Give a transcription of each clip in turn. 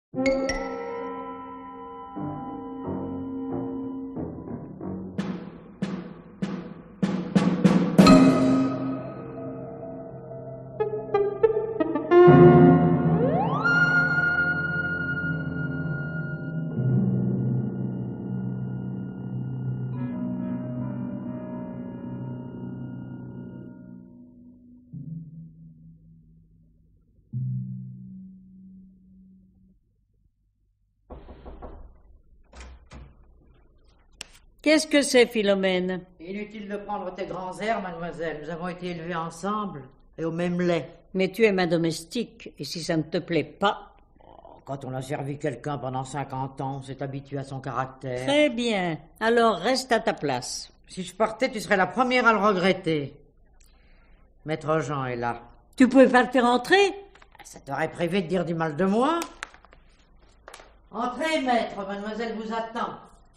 Qu'est-ce que c'est, Philomène? Inutile de prendre tes grands airs, mademoiselle. Nous avons été élevés ensemble et au même lait. Mais tu es ma domestique, et si ça ne te plaît pas... Quand on a servi quelqu'un pendant 50 ans, on s'est habitué à son caractère. Très bien. Alors reste à ta place. Si je partais, tu serais la première à le regretter. Maître Jean est là. Tu pouvais pas le faire entrer? Ça t'aurait privé de dire du mal de moi. Entrez, maître, mademoiselle vous attend.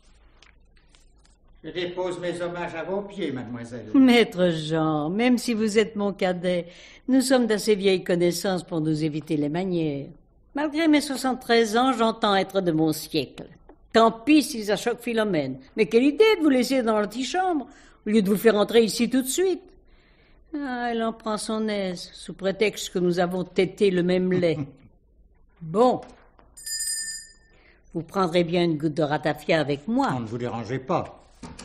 Je dépose mes hommages à vos pieds, mademoiselle. Maître Jean, même si vous êtes mon cadet, nous sommes d'assez vieilles connaissances pour nous éviter les manières. Malgré mes 73 ans, j'entends être de mon siècle. Tant pis si ça choque Philomène. Mais quelle idée de vous laisser dans l'antichambre, au lieu de vous faire entrer ici tout de suite. Ah, elle en prend son aise, sous prétexte que nous avons tété le même lait. Bon. Vous prendrez bien une goutte de ratafia avec moi. Ne vous dérangez pas.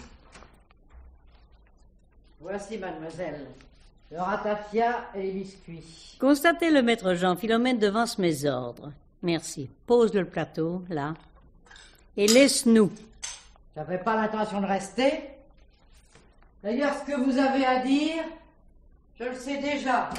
Voici, mademoiselle, le ratafia et les biscuits. Constatez le maître Jean. Philomène devance mes ordres. Merci. Pose le plateau, là. Et laisse-nous. J'avais pas l'intention de rester. D'ailleurs, ce que vous avez à dire, je le sais déjà.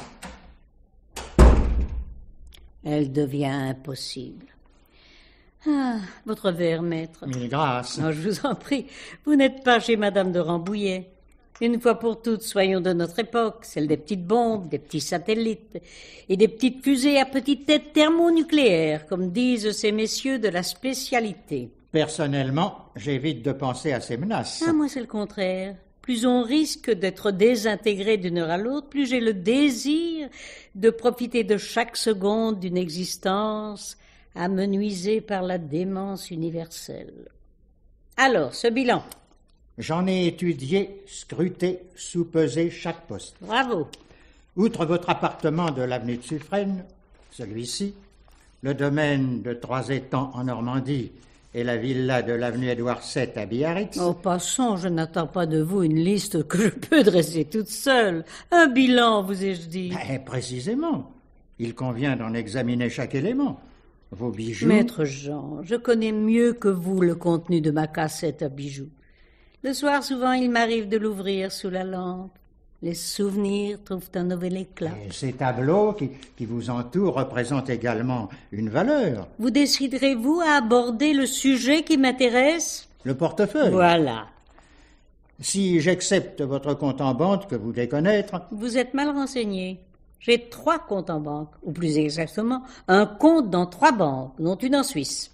Elle devient impossible. Ah, votre verre, maître. Mille grâces. Non, je vous en prie. Vous n'êtes pas chez Madame de Rambouillet. Une fois pour toutes, soyons de notre époque, celle des petites bombes, des petits satellites et des petites fusées à petite tête thermonucléaires, comme disent ces messieurs de la spécialité. Personnellement, j'évite de penser à ces menaces. Ah, moi, c'est le contraire. Plus on risque d'être désintégré d'une heure à l'autre, plus j'ai le désir de profiter de chaque seconde d'une existence amenuisée par la démence universelle. Alors, ce bilan. J'en ai étudié, scruté, soupesé chaque poste. Bravo. Outre votre appartement de l'avenue de Suffren, celui-ci, le domaine de 3 étangs en Normandie et la villa de l'avenue Édouard VII à Biarritz. En passant, je n'attends pas de vous une liste que je peux dresser toute seule. Un bilan, vous ai-je dit. Précisément. Il convient d'en examiner chaque élément. Vos bijoux... Maître Jean, je connais mieux que vous le contenu de ma cassette à bijoux. Le soir, souvent, il m'arrive de l'ouvrir sous la lampe. Les souvenirs trouvent un nouvel éclat. Et ces tableaux qui vous entourent représentent également une valeur. Vous déciderez-vous à aborder le sujet qui m'intéresse? Le portefeuille. Voilà. Si j'accepte votre compte en banque que vous devez connaître... Vous êtes mal renseigné. J'ai 3 comptes en banque, ou plus exactement, un compte dans 3 banques, dont une en Suisse.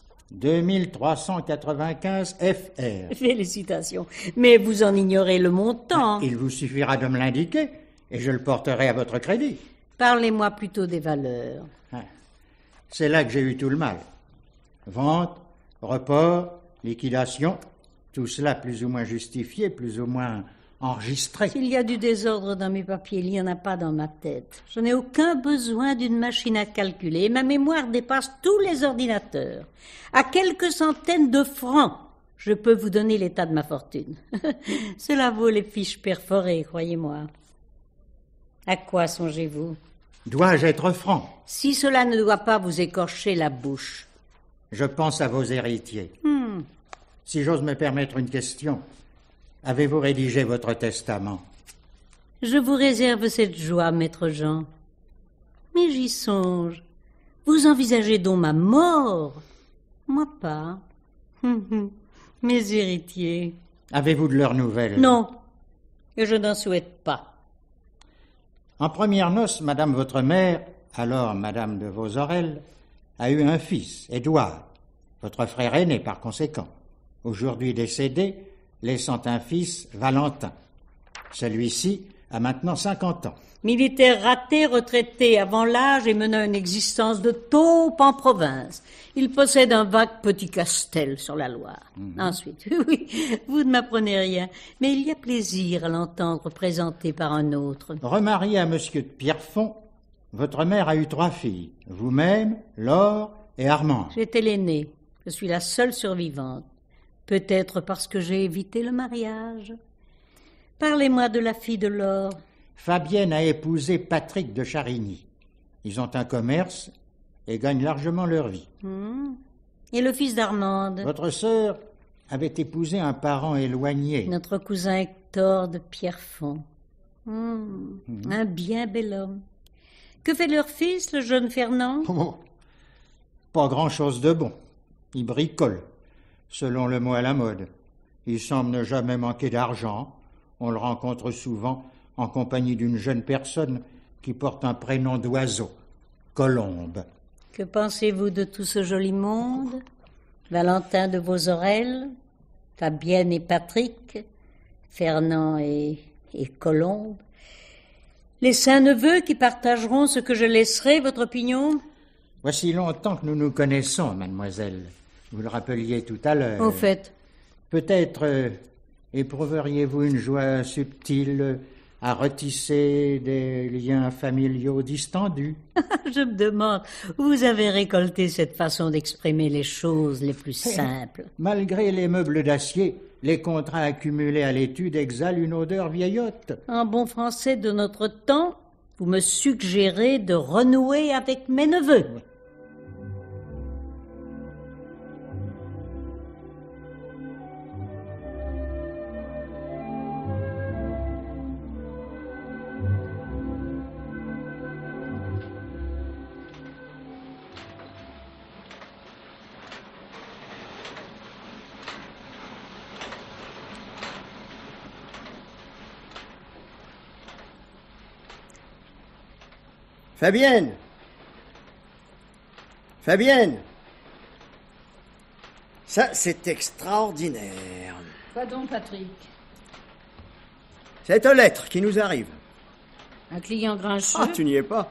2395 FR. Félicitations. Mais vous en ignorez le montant. Il vous suffira de me l'indiquer et je le porterai à votre crédit. Parlez-moi plutôt des valeurs. C'est là que j'ai eu tout le mal. Vente, report, liquidation, tout cela plus ou moins justifié, plus ou moins enregistré. S'il y a du désordre dans mes papiers, il n'y en a pas dans ma tête. Je n'ai aucun besoin d'une machine à calculer et ma mémoire dépasse tous les ordinateurs. À quelques centaines de francs, je peux vous donner l'état de ma fortune. Cela vaut les fiches perforées, croyez-moi. À quoi songez-vous? Dois-je être franc? Si cela ne doit pas vous écorcher la bouche. Je pense à vos héritiers. Si j'ose me permettre une question, avez-vous rédigé votre testament? Je vous réserve cette joie, maître Jean. Mais j'y songe. Vous envisagez donc ma mort? Moi pas. Mes héritiers. Avez-vous de leurs nouvelles? Non, et je n'en souhaite pas. En première noce, madame votre mère, alors madame de Vauxorel, a eu un fils, Édouard, votre frère aîné par conséquent, aujourd'hui décédé, laissant un fils, Valentin. Celui-ci a maintenant 50 ans. Militaire raté, retraité avant l'âge et menant une existence de taupe en province. Il possède un vague petit castel sur la Loire. Ensuite, oui, vous ne m'apprenez rien, mais il y a plaisir à l'entendre présenté par un autre. Remarié à monsieur de Pierrefonds, votre mère a eu 3 filles. Vous-même, Laure et Armand. J'étais l'aînée. Je suis la seule survivante. Peut-être parce que j'ai évité le mariage. Parlez-moi de la fille de Laure. Fabienne a épousé Patrick de Charigny. Ils ont un commerce et gagnent largement leur vie. Et le fils d'Armande? Votre sœur avait épousé un parent éloigné. Notre cousin Hector de Pierrefonds. Un bien bel homme. Que fait leur fils, le jeune Fernand? Oh, pas grand-chose de bon. Il bricole, selon le mot à la mode. Il semble ne jamais manquer d'argent. On le rencontre souvent en compagnie d'une jeune personne qui porte un prénom d'oiseau, Colombe. Que pensez-vous de tout ce joli monde? Valentin de Vausorel, Fabienne et Patrick, Fernand et Colombe. Les saints neveux qui partageront ce que je laisserai, votre opinion? Voici longtemps que nous nous connaissons, mademoiselle. Vous le rappeliez tout à l'heure. Au fait. Peut-être éprouveriez-vous une joie subtile à retisser des liens familiaux distendus. Je me demande où vous avez récolté cette façon d'exprimer les choses les plus simples. Malgré les meubles d'acier, les contrats accumulés à l'étude exhalent une odeur vieillotte. En bon français de notre temps, vous me suggérez de renouer avec mes neveux. Fabienne! Fabienne! Ça, c'est extraordinaire. Quoi donc, Patrick? Cette lettre qui nous arrive. Un client grincheux? Ah, tu n'y es pas.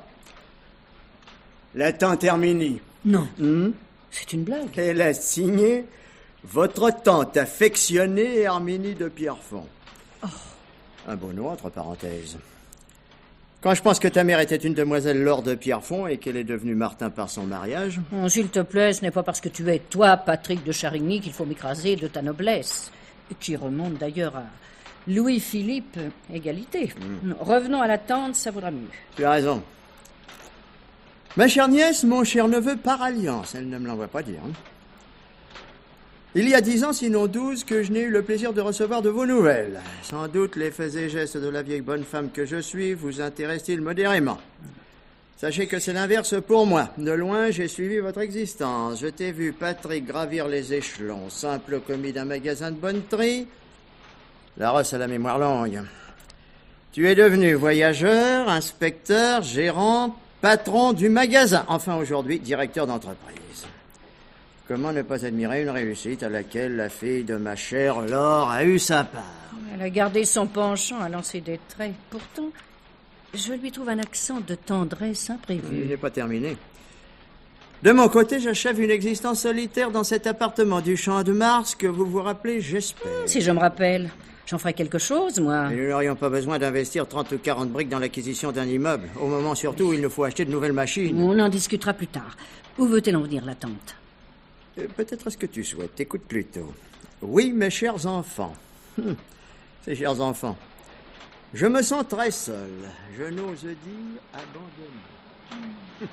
La tante Herminie. Non. C'est une blague. Elle a signé votre tante affectionnée Herminie de Pierrefonds. Oh. Un beau nom, entre parenthèses. Quand je pense que ta mère était une demoiselle Laure de Pierrefonds et qu'elle est devenue Martin par son mariage... Oh, s'il te plaît, ce n'est pas parce que tu es, toi, Patrick de Charigny, qu'il faut m'écraser de ta noblesse, qui remonte d'ailleurs à Louis-Philippe, égalité. Revenons à la tante, ça vaudra mieux. Tu as raison. Ma chère nièce, mon cher neveu, par alliance, elle ne me l'envoie pas dire. Il y a 10 ans, sinon 12, que je n'ai eu le plaisir de recevoir de vos nouvelles. Sans doute les faits et gestes de la vieille bonne femme que je suis vous intéressent-ils modérément. Sachez que c'est l'inverse pour moi. De loin, j'ai suivi votre existence. Je t'ai vu, Patrick, gravir les échelons. Simple commis d'un magasin de bonneterie. La Rosse a la mémoire longue. Tu es devenu voyageur, inspecteur, gérant, patron du magasin. Enfin, aujourd'hui, directeur d'entreprise. Comment ne pas admirer une réussite à laquelle la fille de ma chère Laure a eu sa part? Elle a gardé son penchant à lancer des traits. Pourtant, je lui trouve un accent de tendresse imprévu. Il n'est pas terminé. De mon côté, j'achève une existence solitaire dans cet appartement du Champ de Mars que vous vous rappelez, j'espère. Si je me rappelle, j'en ferai quelque chose, moi. Et nous n'aurions pas besoin d'investir 30 ou 40 briques dans l'acquisition d'un immeuble, au moment surtout où il nous faut acheter de nouvelles machines. On en discutera plus tard. Où veut-elle en venir, la tante? Peut-être ce que tu souhaites. Écoute plutôt. Oui, mes chers enfants. Ces chers enfants. Je me sens très seul. Je n'ose dire abandonné.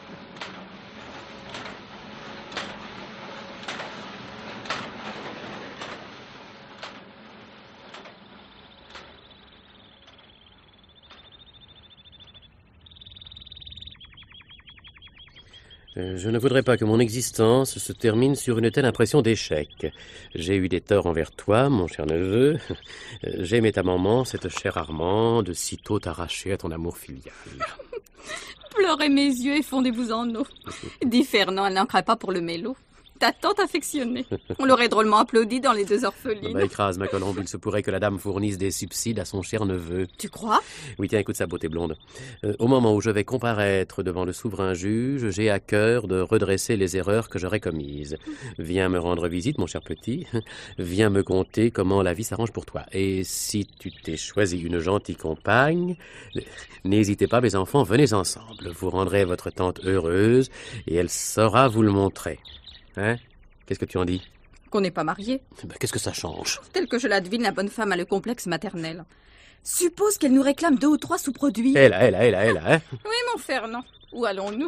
Je ne voudrais pas que mon existence se termine sur une telle impression d'échec. J'ai eu des torts envers toi, mon cher neveu. J'aimais ta maman, cette chère Armande, sitôt arrachée à ton amour filial. Pleurez mes yeux et fondez-vous en eau. Dit Fernand, elle n'en craint pas pour le mélo. ta tante affectionnée. On l'aurait drôlement applaudi dans les deux orphelines. Écrase ma colombe, il se pourrait que la dame fournisse des subsides à son cher neveu. Tu crois? Oui, tiens, écoute sa beauté blonde. Au moment où je vais comparaître devant le souverain juge, j'ai à cœur de redresser les erreurs que j'aurais commises. Viens me rendre visite, mon cher petit. Viens me conter comment la vie s'arrange pour toi. Et si tu t'es choisi une gentille compagne, n'hésitez pas, mes enfants, venez ensemble. Vous rendrez votre tante heureuse et elle saura vous le montrer. Hein? Qu'est-ce que tu en dis? Qu'on n'est pas mariés. Qu'est-ce que ça change? Tel que je la devine, la bonne femme a le complexe maternel. Suppose qu'elle nous réclame 2 ou 3 sous-produits. Elle, hein? Oui, mon Fernand. Où allons-nous?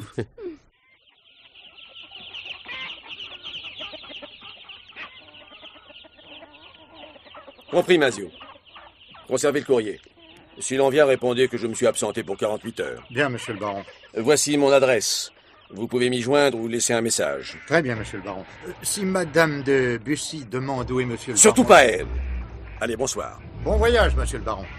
Compris, Mazio. Conservez le courrier. Si l'on vient, répondez que je me suis absenté pour 48 heures. Bien, monsieur le baron. Voici mon adresse. Vous pouvez m'y joindre ou laisser un message. Très bien, monsieur le baron. Si madame de Bussy demande où est monsieur le Surtout baron... pas elle. Allez, bonsoir. Bon voyage, monsieur le baron.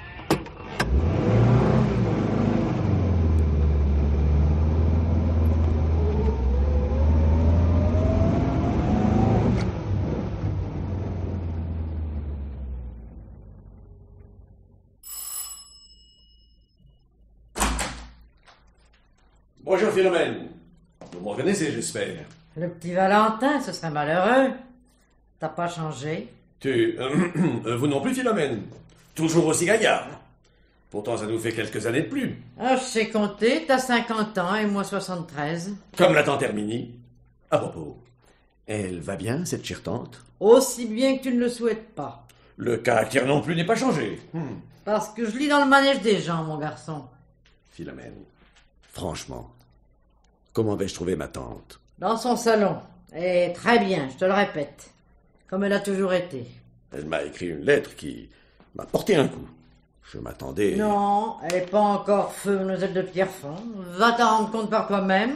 Bonjour Philomène. Vous me reconnaissez, j'espère. Le petit Valentin, ce serait malheureux. T'as pas changé. Vous non plus, Philomène. Toujours aussi gaillard. Pourtant, ça nous fait quelques années de plus. Ah, je sais compter, t'as 50 ans et moi 73. Comme la tante Herminie. À propos, elle va bien, cette chère tante? Aussi bien que tu ne le souhaites pas. Le caractère non plus n'est pas changé. Parce que je lis dans le manège des gens, mon garçon. Philomène, franchement, comment vais-je trouver ma tante? Dans son salon. Et très bien, je te le répète. Comme elle a toujours été. Elle m'a écrit une lettre qui m'a porté un coup. Je m'attendais... Non, elle n'est pas encore feu, mademoiselle de Pierrefonds. Va t'en rendre compte par toi-même.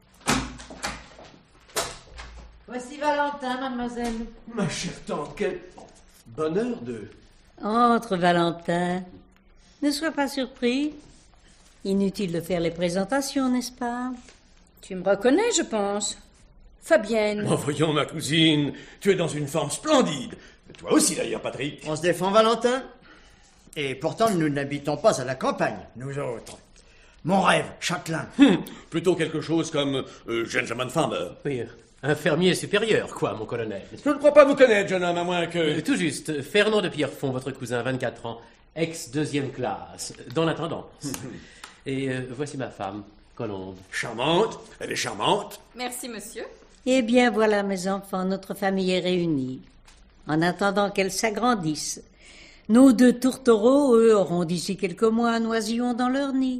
Voici Valentin, mademoiselle. Ma chère tante, quel bonheur de... Entre, Valentin. Ne sois pas surpris. Inutile de faire les présentations, n'est-ce pas? Tu me reconnais, je pense. Fabienne. Oh, voyons, ma cousine, tu es dans une forme splendide. Toi aussi, d'ailleurs, Patrick. On se défend, Valentin. Et pourtant, nous n'habitons pas à la campagne, nous autres. Mon rêve, châtelain. Plutôt quelque chose comme gentleman farmer. Oui, un fermier supérieur, quoi, mon colonel. Je ne crois pas vous connaître, jeune homme, à moins que... Tout juste, Fernand de Pierrefonds, votre cousin, 24 ans, ex-2e classe, dans l'intendance. Et voici ma femme, Colombe. Charmante, elle est charmante. Merci, monsieur. Eh bien, voilà, mes enfants, notre famille est réunie. En attendant qu'elle s'agrandisse. Nos 2 tourtereaux, eux, auront d'ici quelques mois un oisillon dans leur nid.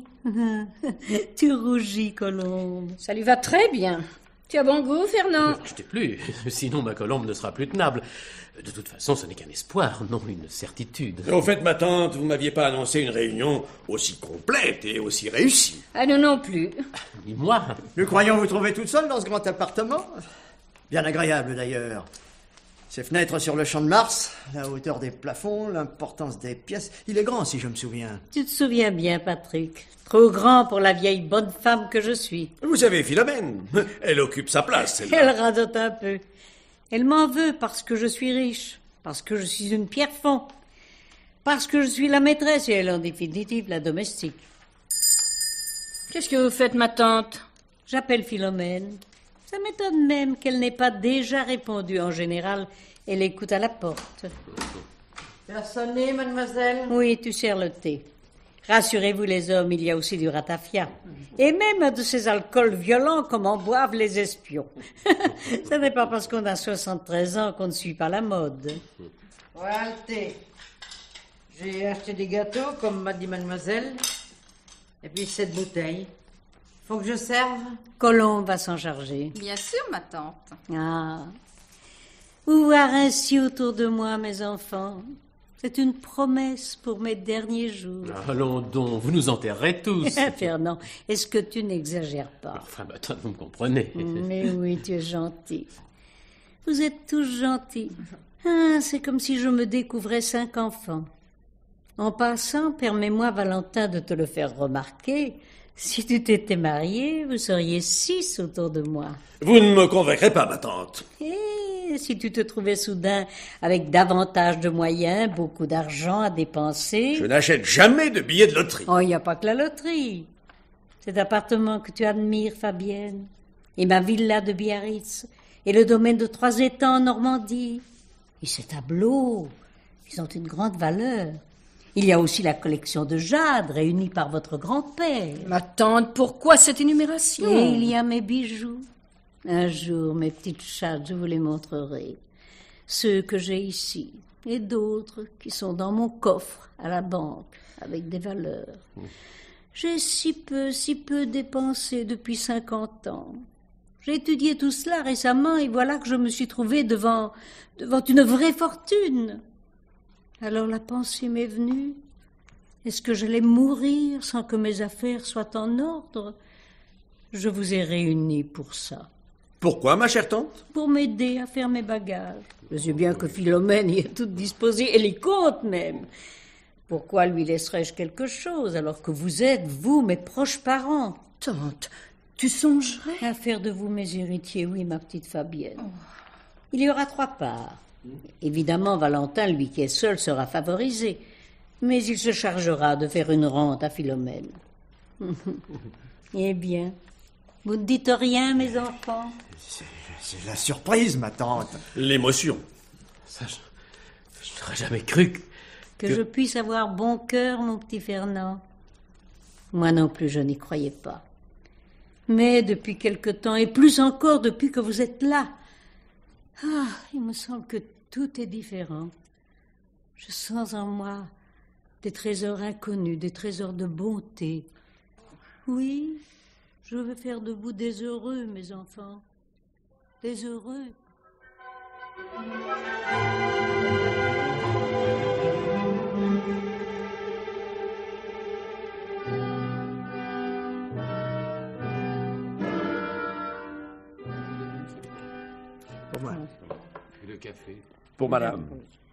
Tu rougis, Colombe. Ça lui va très bien. Tu as bon goût, Fernand? Je t'ai plus, sinon ma colombe ne sera plus tenable. De toute façon, ce n'est qu'un espoir, non une certitude. Au fait, ma tante, vous m'aviez pas annoncé une réunion aussi complète et aussi réussie. Ah, nous non plus. Ni moi. Nous croyons vous trouver toute seule dans ce grand appartement. Bien agréable, d'ailleurs. Ces fenêtres sur le champ de Mars, la hauteur des plafonds, l'importance des pièces. Il est grand, si je me souviens. Tu te souviens bien, Patrick. Trop grand pour la vieille bonne femme que je suis. Vous savez, Philomène, elle occupe sa place, celle-là. Elle radote un peu. Elle m'en veut parce que je suis riche, parce que je suis une Pierrefonds, parce que je suis la maîtresse et elle, en définitive, la domestique. Qu'est-ce que vous faites, ma tante? J'appelle Philomène. Ça m'étonne même qu'elle n'ait pas déjà répondu. En général, elle écoute à la porte. Tu as sonné, mademoiselle? Oui, tu sers le thé. Rassurez-vous, les hommes, il y a aussi du ratafia. Et même de ces alcools violents comme en boivent les espions. Ce n'est pas parce qu'on a 73 ans qu'on ne suit pas la mode. Voilà le thé. J'ai acheté des gâteaux, comme m'a dit mademoiselle. Et puis cette bouteille. Faut que je serve? Colombe va s'en charger. Bien sûr, ma tante. Ah. Vous voir ainsi autour de moi, mes enfants, c'est une promesse pour mes derniers jours. Allons donc, vous nous enterrerez tous. Fernand, est-ce que tu n'exagères pas? Enfin, attends, vous me comprenez. Mais oui, tu es gentil. Vous êtes tous gentils. Ah, c'est comme si je me découvrais 5 enfants. En passant, permets-moi, Valentin, de te le faire remarquer, Si tu t'étais marié, vous seriez 6 autour de moi. Vous ne me convaincrez pas, ma tante. Et si tu te trouvais soudain avec davantage de moyens, beaucoup d'argent à dépenser... Je n'achète jamais de billets de loterie. Oh, il n'y a pas que la loterie. Cet appartement que tu admires, Fabienne, et ma villa de Biarritz, et le domaine de 3 étangs en Normandie, et ces tableaux, ils ont une grande valeur. Il y a aussi la collection de jade réunie par votre grand-père. Ma tante, pourquoi cette énumération? Et il y a mes bijoux. Un jour, mes petites chattes, je vous les montrerai. Ceux que j'ai ici, et d'autres qui sont dans mon coffre à la banque, avec des valeurs. J'ai si peu dépensé depuis 50 ans. J'ai étudié tout cela récemment, et voilà que je me suis trouvée devant une vraie fortune. Alors la pensée m'est venue. Est-ce que j'allais mourir sans que mes affaires soient en ordre? Je vous ai réunis pour ça. Pourquoi, ma chère tante? Pour m'aider à faire mes bagages. Je sais bien que Philomène y est toute disposée, et les compte même. Pourquoi lui laisserais-je quelque chose, alors que vous êtes, vous, mes proches parents? Tante, tu songerais à faire de vous mes héritiers, oui, ma petite Fabienne. Il y aura 3 parts. Évidemment, Valentin, lui qui est seul, sera favorisé. Mais il se chargera de faire une rente à Philomène. Eh bien, vous ne dites rien, mes enfants? C'est la surprise, ma tante. L'émotion. Ça, je n'aurais jamais cru que je puisse avoir bon cœur, mon petit Fernand. Moi non plus, je n'y croyais pas. Mais depuis quelque temps, et plus encore depuis que vous êtes là, il me semble que tout est différent. Je sens en moi des trésors inconnus, des trésors de bonté. Oui, je veux faire de vous des heureux, mes enfants. Des heureux. Pour moi. Et le café. Pour madame.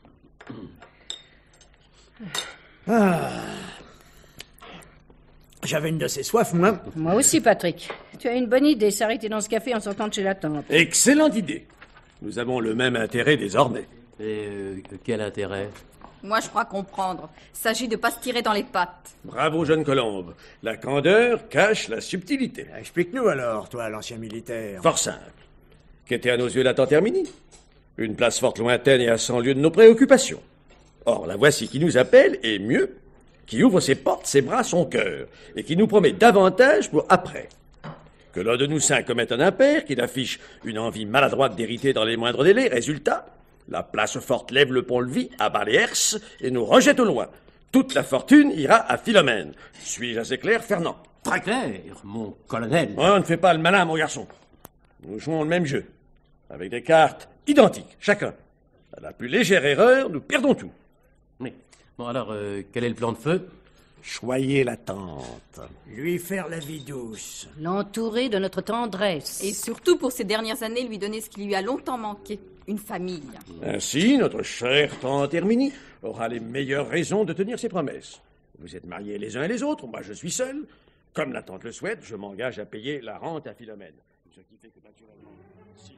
J'avais une de ces soifs, moi. Moi aussi, Patrick. Tu as une bonne idée, s'arrêter dans ce café en sortant de chez la tante. Excellente idée. Nous avons le même intérêt désormais. Et quel intérêt? Moi, je crois comprendre. S'agit de pas se tirer dans les pattes. Bravo, jeune Colombe. La candeur cache la subtilité. Explique-nous alors, toi, l'ancien militaire. Fort simple. Qu'était à nos yeux la tante Herminie? Une place forte lointaine et à 100 lieues de nos préoccupations. Or, la voici qui nous appelle, et mieux, qui ouvre ses portes, ses bras, son cœur, et qui nous promet davantage pour après. Que l'un de nous 5 commette un impair, qu'il affiche une envie maladroite d'hériter dans les moindres délais. Résultat, la place forte lève le pont-levis, abat les herses, et nous rejette au loin. Toute la fortune ira à Philomène. Suis-je assez clair, Fernand? Très clair, mon colonel. On ne fait pas le malin, mon garçon. Nous jouons le même jeu, avec des cartes identiques, chacun. À la plus légère erreur, nous perdons tout. Mais, bon alors, quel est le plan de feu? Choyez la tante. Lui faire la vie douce. L'entourer de notre tendresse. Et surtout, pour ces dernières années, lui donner ce qui lui a longtemps manqué. Une famille. Ainsi, notre chère tante Herminie aura les meilleures raisons de tenir ses promesses. Vous êtes mariés les uns et les autres, moi je suis seul. Comme la tante le souhaite, je m'engage à payer la rente à Philomène. Ce qui fait que naturellement... si...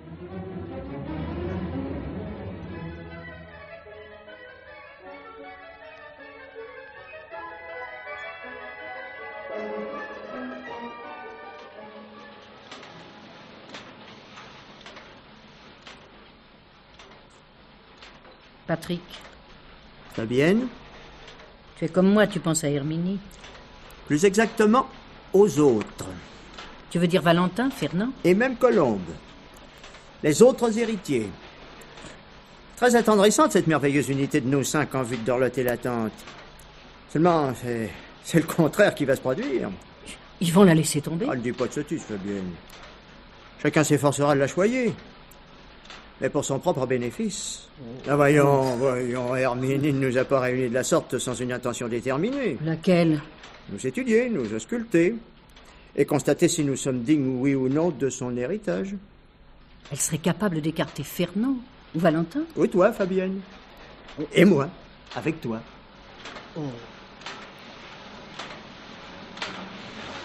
Patrick, Fabienne, tu es comme moi, tu penses à Herminie. plus exactement, aux autres. Tu veux dire Valentin, Fernand? Et même Colombe. Les autres héritiers. Très attendrissante, cette merveilleuse unité de nous 5 en vue de dorloter la tante. Seulement, c'est le contraire qui va se produire. Ils vont la laisser tomber? Ah, ne dis pas de sottise, Fabienne. Chacun s'efforcera de la choyer. Mais pour son propre bénéfice. Ah, voyons, Herminie ne nous a pas réunis de la sorte sans une intention déterminée. Laquelle? Nous étudier, nous ausculter, et constater si nous sommes dignes, oui ou non, de son héritage. Elle serait capable d'écarter Fernand ou Valentin? Oui, toi, Fabienne. Et moi, avec toi.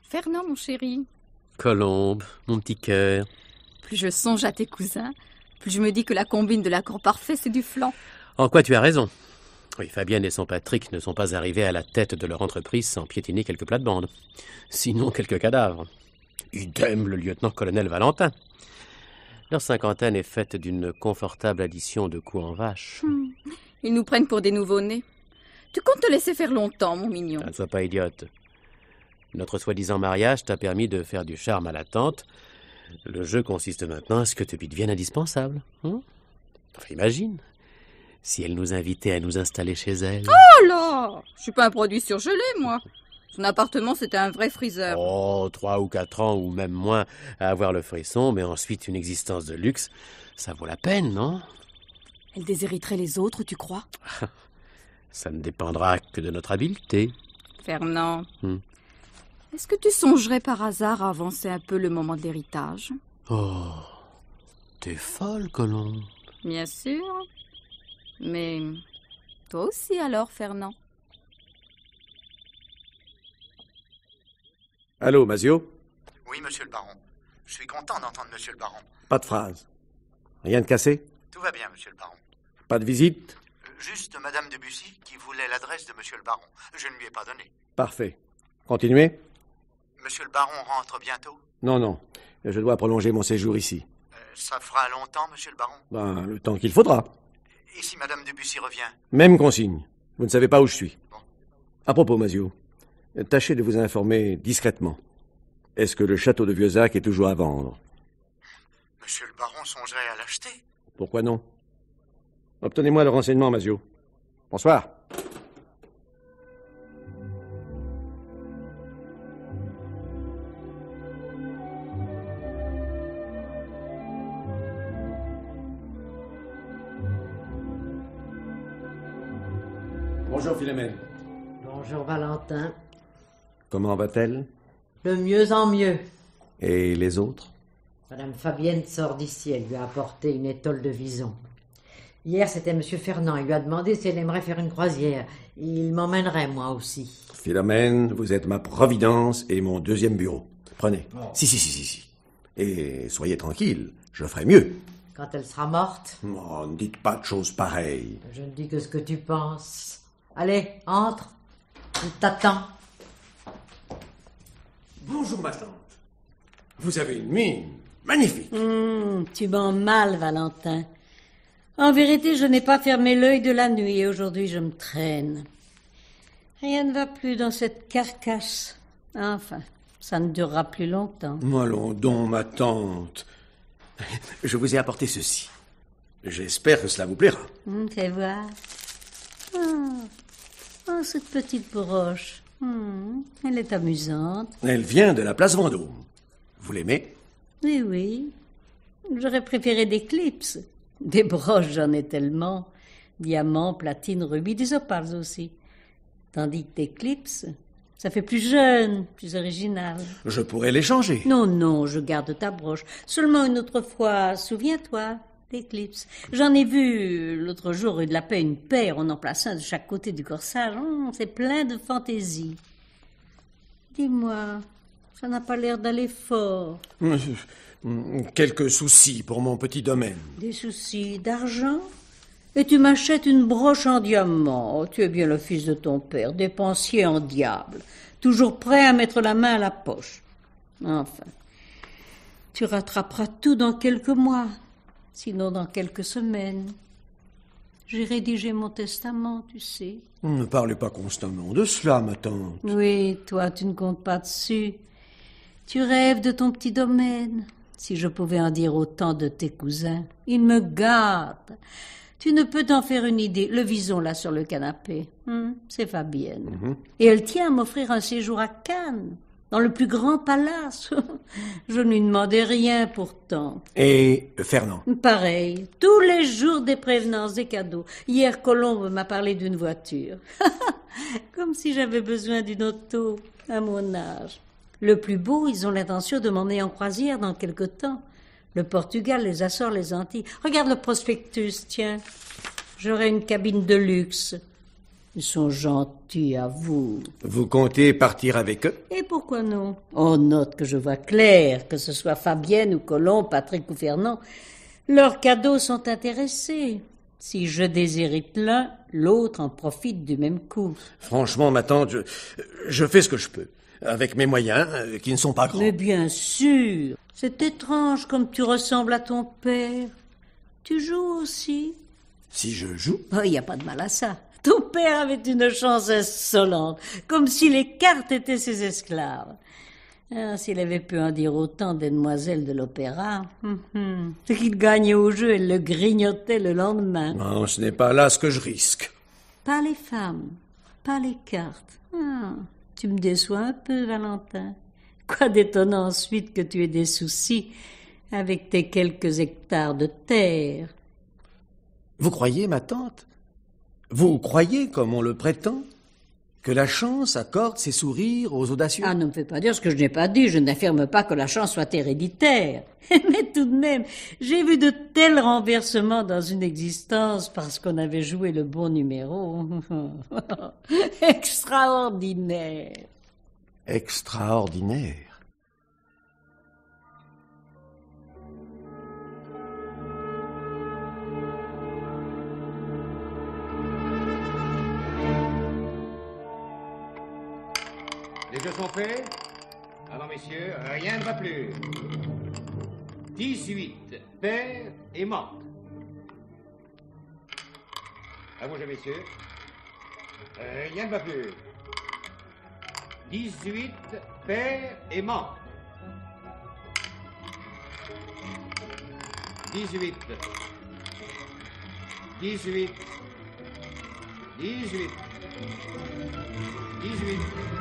Fernand, mon chéri. Colombe, mon petit cœur. Plus je songe à tes cousins, plus je me dis que la combine de l'accord parfait, c'est du flan. En quoi tu as raison. Oui, Fabienne et son Patrick ne sont pas arrivés à la tête de leur entreprise sans piétiner quelques plates-bandes. Sinon, quelques cadavres. Idem le lieutenant-colonel Valentin. Leur cinquantaine est faite d'une confortable addition de coups en vache. Ils nous prennent pour des nouveau-nés. Tu comptes te laisser faire longtemps, mon mignon. Ne sois pas idiote. Notre soi-disant mariage t'a permis de faire du charme à la tante. Le jeu consiste maintenant à ce que tu lui deviennes indispensable. Enfin, imagine, si elle nous invitait à nous installer chez elle. Oh là! Je suis pas un produit surgelé, moi. Son appartement, c'était un vrai freezer. Oh, 3 ou 4 ans, ou même moins, à avoir le frisson, mais ensuite une existence de luxe, ça vaut la peine, non? Elle déshériterait les autres, tu crois? Ça ne dépendra que de notre habileté. Fernand, est-ce que tu songerais par hasard à avancer un peu le moment de l'héritage? Oh, t'es folle, Colombe. Bien sûr. Mais toi aussi alors, Fernand. Allô, Masio? Oui, monsieur le baron. Je suis content d'entendre monsieur le baron. Pas de phrase. Rien de cassé? Tout va bien, monsieur le baron. Pas de visite? Juste madame Debussy qui voulait l'adresse de monsieur le baron. Je ne lui ai pas donné. Parfait. Continuez? Monsieur le baron rentre bientôt? Non. Je dois prolonger mon séjour ici. Ça fera longtemps, monsieur le baron? Ben, le temps qu'il faudra. Et si madame Debussy revient? Même consigne. Vous ne savez pas où je suis. Bon. À propos, Masio, tâchez de vous informer discrètement. Est-ce que le château de Vieuxac est toujours à vendre? Monsieur le baron songerait à l'acheter? Pourquoi non? Obtenez-moi le renseignement, Masio. Bonsoir. Bonjour, Philomène. Bonjour, Valentin. Comment va-t-elle? De mieux en mieux. Et les autres? Madame Fabienne sort d'ici, elle lui a apporté une étole de vison. Hier, c'était monsieur Fernand, il lui a demandé si elle aimerait faire une croisière. Il m'emmènerait, moi aussi. Philomène, vous êtes ma providence et mon deuxième bureau. Prenez. Oh. Si. Et soyez tranquille, je ferai mieux. Quand elle sera morte? Oh, ne dites pas de choses pareilles. Je ne dis que ce que tu penses. Allez, entre. Il t'attend. Bonjour, ma tante. Vous avez une mine magnifique. Tu mens mal, Valentin. En vérité, je n'ai pas fermé l'œil de la nuit et aujourd'hui je me traîne. Rien ne va plus dans cette carcasse. Enfin, ça ne durera plus longtemps. Allons donc, ma tante. Je vous ai apporté ceci. J'espère que cela vous plaira. Fais voir. Oh, cette petite broche. Elle est amusante. Elle vient de la place Vendôme. Vous l'aimez? Oui. J'aurais préféré des clips. Des broches, j'en ai tellement. Diamants, platine, rubis, des opales aussi. Tandis que des clips, ça fait plus jeune, plus original. Je pourrais les changer. Non, je garde ta broche. Seulement une autre fois, souviens-toi, des clips. J'en ai vu l'autre jour rue de la Paix une paire, on en place un de chaque côté du corsage. C'est plein de fantaisie. Dis-moi, ça n'a pas l'air d'aller fort. Quelques soucis pour mon petit domaine. Des soucis d'argent? Et tu m'achètes une broche en diamant. Oh, tu es bien le fils de ton père, dépensier en diable, toujours prêt à mettre la main à la poche. Enfin, tu rattraperas tout dans quelques mois, sinon dans quelques semaines. J'ai rédigé mon testament, tu sais. Ne parlez pas constamment de cela, ma tante. Oui, toi, tu ne comptes pas dessus. Tu rêves de ton petit domaine. Si je pouvais en dire autant de tes cousins. Ils me gâtent. Tu ne peux t'en faire une idée. Le vison, là, sur le canapé, c'est Fabienne. Et elle tient à m'offrir un séjour à Cannes, dans le plus grand palace. Je ne lui demandais rien, pourtant. Et Fernand? Pareil. Tous les jours, des prévenances, des cadeaux. Hier, Colombe m'a parlé d'une voiture. Comme si j'avais besoin d'une auto, à mon âge. Le plus beau, ils ont l'intention de m'emmener en croisière dans quelque temps. Le Portugal, les Açores, les Antilles. Regarde le prospectus, tiens. J'aurai une cabine de luxe. Ils sont gentils à vous. Vous comptez partir avec eux? Et pourquoi non? On note que je vois clair, que ce soit Fabienne ou Colomb, Patrick ou Fernand, leurs cadeaux sont intéressés. Si je déshérite l'un, l'autre en profite du même coup. Franchement, ma tante, je fais ce que je peux, avec mes moyens, qui ne sont pas grands. Mais bien sûr, c'est étrange comme tu ressembles à ton père. Tu joues aussi? Si je joue? Il n'y a pas de mal à ça. Ton père avait une chance insolente, comme si les cartes étaient ses esclaves. S'il avait pu en dire autant des demoiselles de l'opéra, ce qu'il gagnait au jeu, elle le grignotait le lendemain. Non, ce n'est pas là ce que je risque. Pas les femmes, pas les cartes. Tu me déçois un peu, Valentin. Quoi d'étonnant ensuite que tu aies des soucis avec tes quelques hectares de terre. Vous croyez, ma tante? Vous croyez, comme on le prétend, que la chance accorde ses sourires aux audacieux? Ne me fais pas dire ce que je n'ai pas dit. Je n'affirme pas que la chance soit héréditaire. Mais tout de même, j'ai vu de tels renversements dans une existence parce qu'on avait joué le bon numéro. Extraordinaire. Extraordinaire. Les jeux sont faits? Alors, messieurs, rien ne va plus. 18, père et morte. À vous, messieurs. Rien ne va plus. 18, père et morte. 18. 18. 18. 18.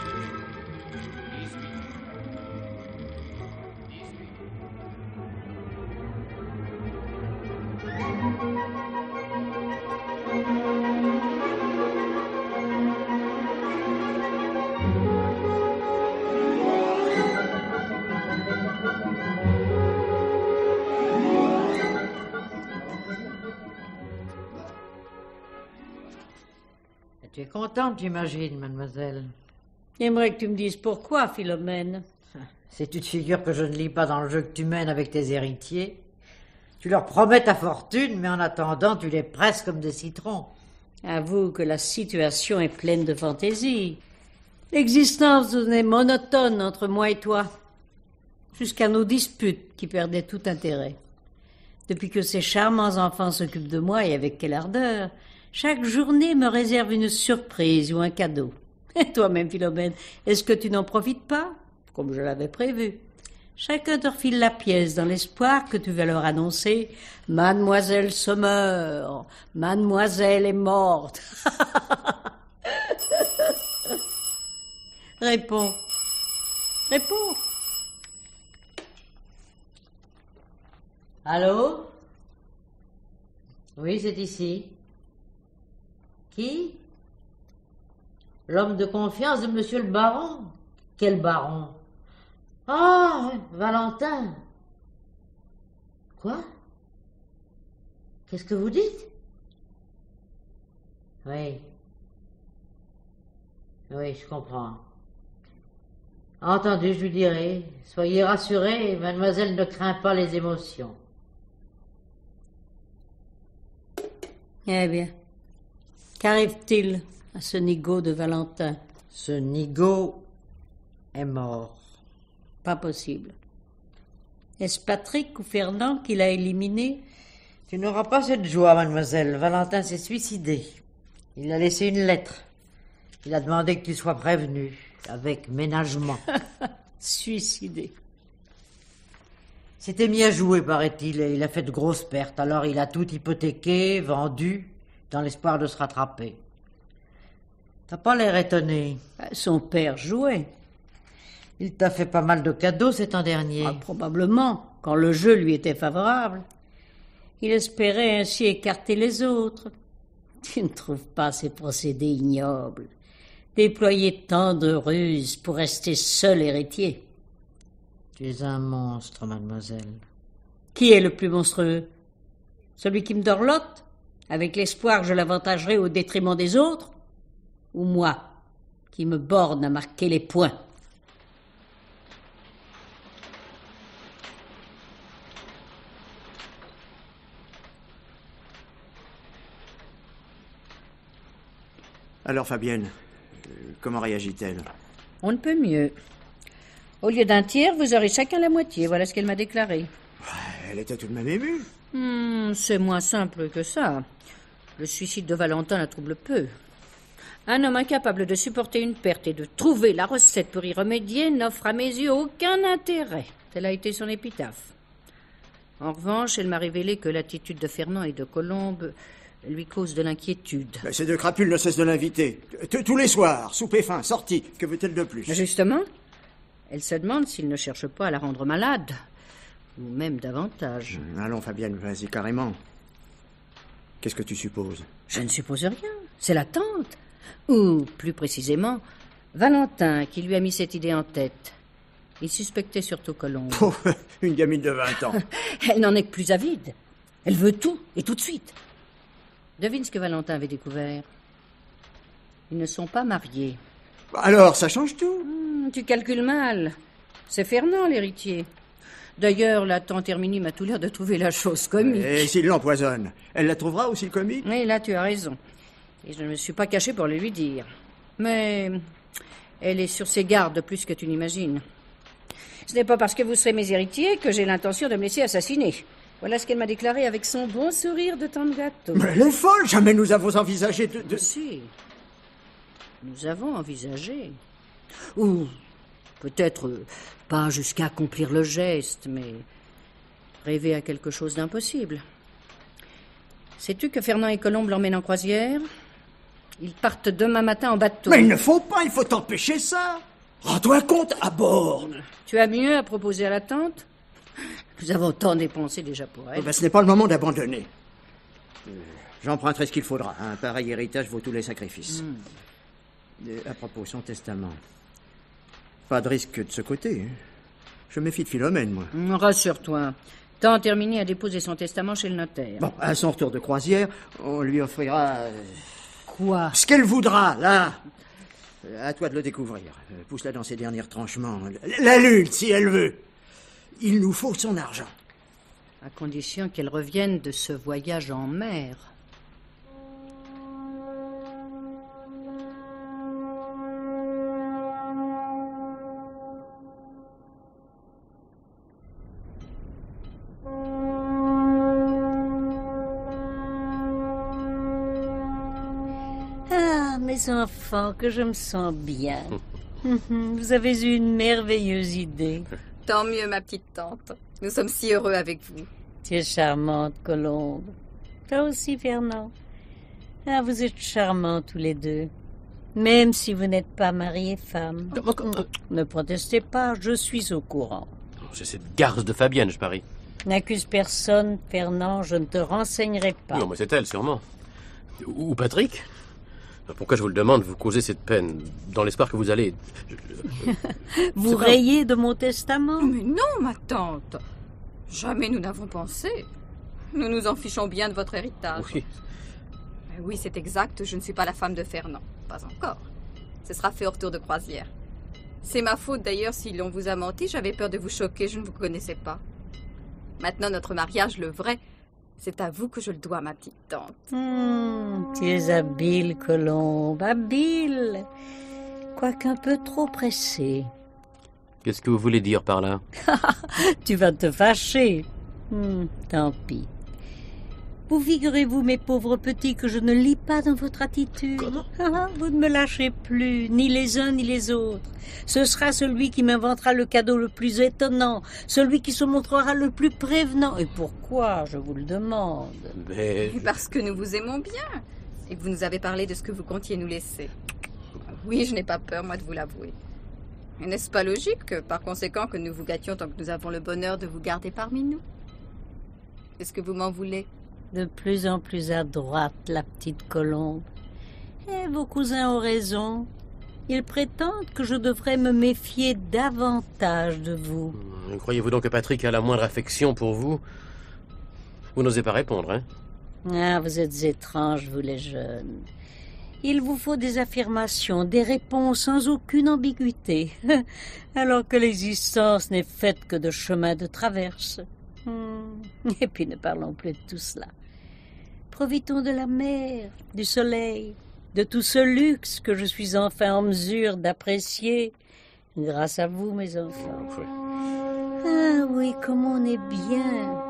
Tu es contente, j'imagine, mademoiselle. J'aimerais que tu me dises pourquoi, Philomène. Si tu te figures que je ne lis pas dans le jeu que tu mènes avec tes héritiers, tu leur promets ta fortune, mais en attendant, tu les presses comme des citrons. Avoue que la situation est pleine de fantaisie. L'existence devenait monotone entre moi et toi, jusqu'à nos disputes qui perdaient tout intérêt. Depuis que ces charmants enfants s'occupent de moi, et avec quelle ardeur, chaque journée me réserve une surprise ou un cadeau. Et toi-même, Philomène, est-ce que tu n'en profites pas? Comme je l'avais prévu. Chacun te refile la pièce dans l'espoir que tu vas leur annoncer « Mademoiselle se meurt, mademoiselle est morte. » Réponds. Réponds. Allô? Oui, c'est ici. Qui? L'homme de confiance de monsieur le baron? Quel baron? Ah, Valentin. Quoi? Qu'est-ce que vous dites? Oui. Oui, je comprends. Entendu, je lui dirai. Soyez rassurés, mademoiselle ne craint pas les émotions. Eh bien, qu'arrive-t-il à ce nigaud de Valentin? Ce nigaud est mort. Pas possible. Est-ce Patrick ou Fernand qui l'a éliminé? Tu n'auras pas cette joie, mademoiselle. Valentin s'est suicidé. Il a laissé une lettre. Il a demandé que tu sois prévenue, avec ménagement. Suicidé. S'était mis à jouer, paraît-il, et il a fait de grosses pertes. Alors il a tout hypothéqué, vendu, dans l'espoir de se rattraper. T'as pas l'air étonné. Son père jouait. Il t'a fait pas mal de cadeaux ces temps derniers. Probablement, quand le jeu lui était favorable. Il espérait ainsi écarter les autres. Tu ne trouves pas ces procédés ignobles? Déployer tant de ruses pour rester seul héritier. Tu es un monstre, mademoiselle. Qui est le plus monstrueux? Celui qui me dorlote, avec l'espoir que je l'avantagerai au détriment des autres? ou moi, qui me borne à marquer les points. Alors, Fabienne, comment réagit-elle? On ne peut mieux. Au lieu d'un tiers, vous aurez chacun la moitié. Voilà ce qu'elle m'a déclaré. Elle était tout de même émue. C'est moins simple que ça. Le suicide de Valentin la trouble peu. Un homme incapable de supporter une perte et de trouver la recette pour y remédier n'offre à mes yeux aucun intérêt. Tel a été son épitaphe. En revanche, elle m'a révélé que l'attitude de Fernand et de Colombe lui cause de l'inquiétude. Ces deux crapules ne cessent de l'inviter. Tous les soirs, souper fin, sortie. Que veut-elle de plus? Justement, elle se demande s'il ne cherche pas à la rendre malade. Ou même davantage. Allons, Fabienne, vas-y, carrément. Qu'est-ce que tu supposes? Je ne suppose rien. C'est la tante. Ou, plus précisément, Valentin qui lui a mis cette idée en tête. Il suspectait surtout Colombe. Oh, une gamine de 20 ans. Elle n'en est que plus avide. Elle veut tout, et tout de suite. Devine ce que Valentin avait découvert. Ils ne sont pas mariés. Alors, ça change tout. Tu calcules mal. C'est Fernand, l'héritier. D'ailleurs, la tante Herminie m'a tout l'air de trouver la chose comique. Et s'il l'empoisonne, elle la trouvera aussi comique? Oui, là, tu as raison. Et je ne me suis pas cachée pour le lui dire. Mais elle est sur ses gardes plus que tu n'imagines. Ce n'est pas parce que vous serez mes héritiers que j'ai l'intention de me laisser assassiner. Voilà ce qu'elle m'a déclaré avec son bon sourire de tante gâteau. Mais elle est folle. Jamais nous avons envisagé de... Si. Nous avons envisagé. Ou peut-être pas jusqu'à accomplir le geste, mais rêver à quelque chose d'impossible. Sais-tu que Fernand et Colombe l'emmènent en croisière? Ils partent demain matin en bateau. Mais il ne faut pas, il faut empêcher ça. Rends-toi compte, à bord. Tu as mieux à proposer à la tante? Nous avons tant dépensé déjà pour elle. Ce n'est pas le moment d'abandonner. J'emprunterai ce qu'il faudra. Un pareil héritage vaut tous les sacrifices. À propos, son testament. Pas de risque de ce côté. Je me méfie de Philomène, moi. Rassure-toi. Tante Herminie a déposé son testament chez le notaire. Bon, à son retour de croisière, on lui offrira... Quoi? Ce qu'elle voudra, là. À toi de le découvrir. Pousse-la dans ses derniers retranchements. La lune, si elle veut. Il nous faut son argent. À condition qu'elle revienne de ce voyage en mer. Ah, mes enfants, que je me sens bien. Vous avez eu une merveilleuse idée. Tant mieux, ma petite tante. Nous sommes si heureux avec vous. Tu es charmante, Colombe. Toi aussi, Fernand. Ah, vous êtes charmants tous les deux. Même si vous n'êtes pas mari et femme. Ne protestez pas, je suis au courant. C'est cette garce de Fabienne, je parie. N'accuse personne, Fernand, je ne te renseignerai pas. Non, mais c'est elle, sûrement. Ou Patrick. Pourquoi je vous le demande, vous causez cette peine, dans l'espoir que vous allez... Vous rayez de mon testament? Mais non, ma tante. Jamais nous n'avons pensé. Nous nous en fichons bien de votre héritage. Oui. Oui, c'est exact, je ne suis pas la femme de Fernand. Pas encore. Ce sera fait au retour de croisière. C'est ma faute d'ailleurs si l'on vous a menti, j'avais peur de vous choquer, je ne vous connaissais pas. Maintenant, notre mariage, le vrai, c'est à vous que je le dois, ma petite tante. Tu es habile, Colombe, habile. Quoiqu'un peu trop pressée. Qu'est-ce que vous voulez dire par là? Tu vas te fâcher. Tant pis. Vous figurez-vous, mes pauvres petits, que je ne lis pas dans votre attitude? Vous ne me lâchez plus, ni les uns ni les autres. Ce sera celui qui m'inventera le cadeau le plus étonnant, celui qui se montrera le plus prévenant. Et pourquoi, je vous le demande? Mais... Parce que nous vous aimons bien, et que vous nous avez parlé de ce que vous comptiez nous laisser. Oui, je n'ai pas peur, moi, de vous l'avouer. Et n'est-ce pas logique, que, par conséquent, que nous vous gâtions tant que nous avons le bonheur de vous garder parmi nous? Est-ce que vous m'en voulez? De plus en plus à droite, la petite Colombe. Et vos cousins ont raison. Ils prétendent que je devrais me méfier davantage de vous. Croyez-vous donc que Patrick a la moindre affection pour vous? Vous n'osez pas répondre, hein? Ah, vous êtes étranges, vous les jeunes. Il vous faut des affirmations, des réponses sans aucune ambiguïté, alors que l'existence n'est faite que de chemins de traverse. Et puis ne parlons plus de tout cela. Profitons de la mer, du soleil, de tout ce luxe que je suis enfin en mesure d'apprécier, grâce à vous, mes enfants. Ah oui, comme on est bien.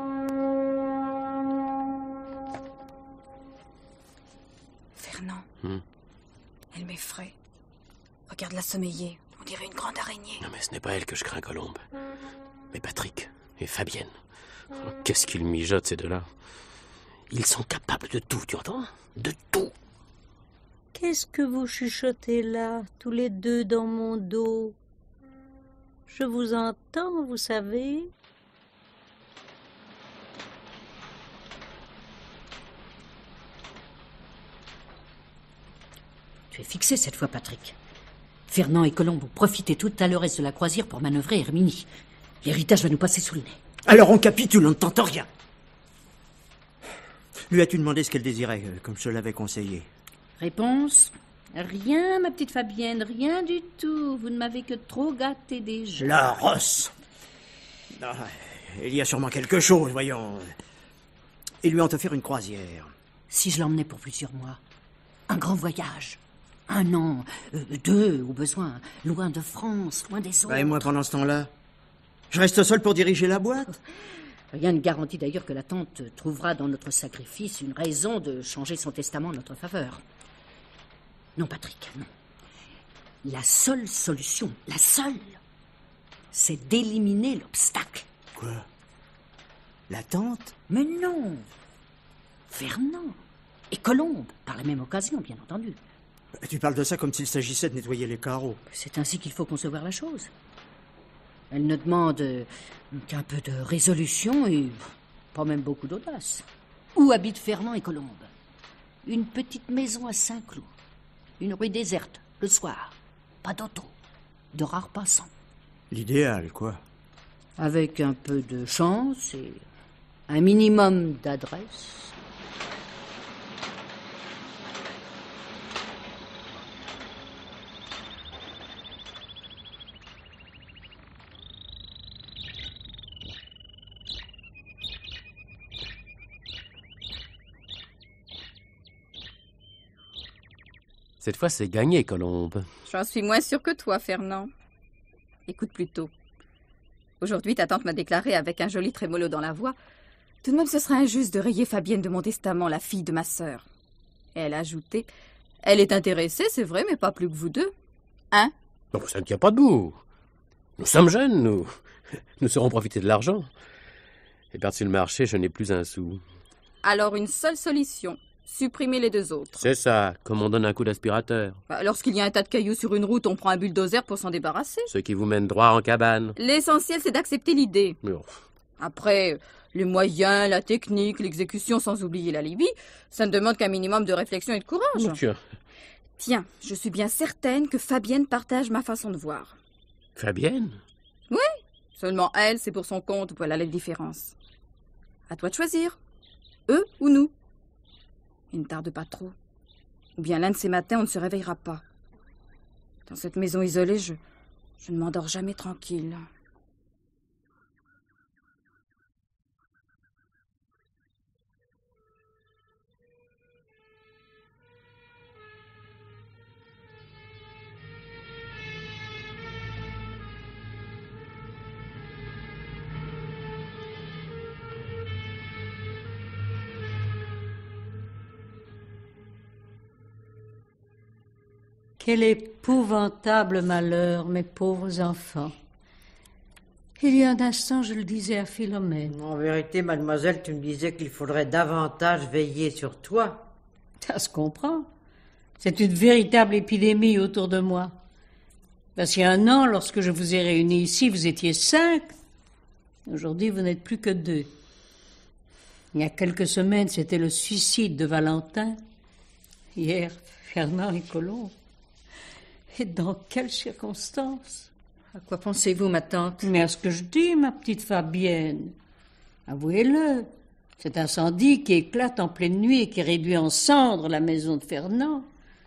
Fernand, elle m'effraie. Regarde-la sommeiller. On dirait une grande araignée. Non, mais ce n'est pas elle que je crains, Colombe. Mais Patrick et Fabienne. Oh, qu'est-ce qu'ils mijotent, ces deux-là? Ils sont capables de tout, tu entends? De tout. Qu'est-ce que vous chuchotez là, tous les deux dans mon dos? Je vous entends, vous savez. Tu es fixé cette fois, Patrick. Fernand et Colombe ont profité tout à l'heure de la croisière pour manœuvrer Herminie. L'héritage va nous passer sous le nez. Alors on capitule, on ne tente rien. Lui as-tu demandé ce qu'elle désirait, comme je l'avais conseillé? Réponse: rien, ma petite Fabienne, rien du tout. Vous ne m'avez que trop gâté déjà. La rosse! Ah, il y a sûrement quelque chose, voyons. Ils lui ont offert une croisière. Si je l'emmenais pour plusieurs mois, un grand voyage, 1 an, 2 au besoin, loin de France, loin des autres. Et moi, pendant ce temps-là, je reste seul pour diriger la boîte? Rien ne garantit d'ailleurs que la tante trouvera dans notre sacrifice une raison de changer son testament en notre faveur. Non, Patrick, non. La seule solution, la seule, c'est d'éliminer l'obstacle. Quoi? La tante? Mais non! Fernand et Colombe, par la même occasion, bien entendu. Tu parles de ça comme s'il s'agissait de nettoyer les carreaux. C'est ainsi qu'il faut concevoir la chose. Elle ne demande qu'un peu de résolution et pas même beaucoup d'audace. Où habitent Fernand et Colombe? Une petite maison à Saint-Cloud. Une rue déserte, le soir. Pas d'auto. De rares passants. L'idéal, quoi. Avec un peu de chance et un minimum d'adresse. Cette fois, c'est gagné, Colombe. J'en suis moins sûre que toi, Fernand. Écoute plutôt. Aujourd'hui, ta tante m'a déclaré avec un joli trémolo dans la voix: tout de même, ce serait injuste de rayer Fabienne de mon testament, la fille de ma sœur. Et elle a ajouté: elle est intéressée, c'est vrai, mais pas plus que vous deux. Hein? Non, ça ne tient pas debout. Nous sommes jeunes, nous. Nous saurons profiter de l'argent. Et par-dessus le marché, je n'ai plus un sou. Alors, une seule solution. Supprimer les deux autres. C'est ça, comme on donne un coup d'aspirateur. Lorsqu'il y a un tas de cailloux sur une route, on prend un bulldozer pour s'en débarrasser. Ce qui vous mène droit en cabane. L'essentiel, c'est d'accepter l'idée. Oh. Après, les moyens, la technique, l'exécution, sans oublier la Libye, ça ne demande qu'un minimum de réflexion et de courage. Tiens, je suis bien certaine que Fabienne partage ma façon de voir. Fabienne? Oui, seulement elle, c'est pour son compte, voilà la différence. À toi de choisir. Eux ou nous. Il ne tarde pas trop. Ou bien l'un de ces matins, on ne se réveillera pas. Dans cette maison isolée, je ne m'endors jamais tranquille. Quel épouvantable malheur, mes pauvres enfants. Il y a un instant, je le disais à Philomène. En vérité, mademoiselle, tu me disais qu'il faudrait davantage veiller sur toi. Ça se comprend. C'est une véritable épidémie autour de moi. Parce qu'il y a 1 an, lorsque je vous ai réunis ici, vous étiez 5. Aujourd'hui, vous n'êtes plus que 2. Il y a quelques semaines, c'était le suicide de Valentin. Hier, Fernand et Colombe. Et dans quelles circonstances? À quoi pensez-vous, ma tante? Mais à ce que je dis, ma petite Fabienne. Avouez-le, cet incendie qui éclate en pleine nuit et qui réduit en cendres la maison de Fernand.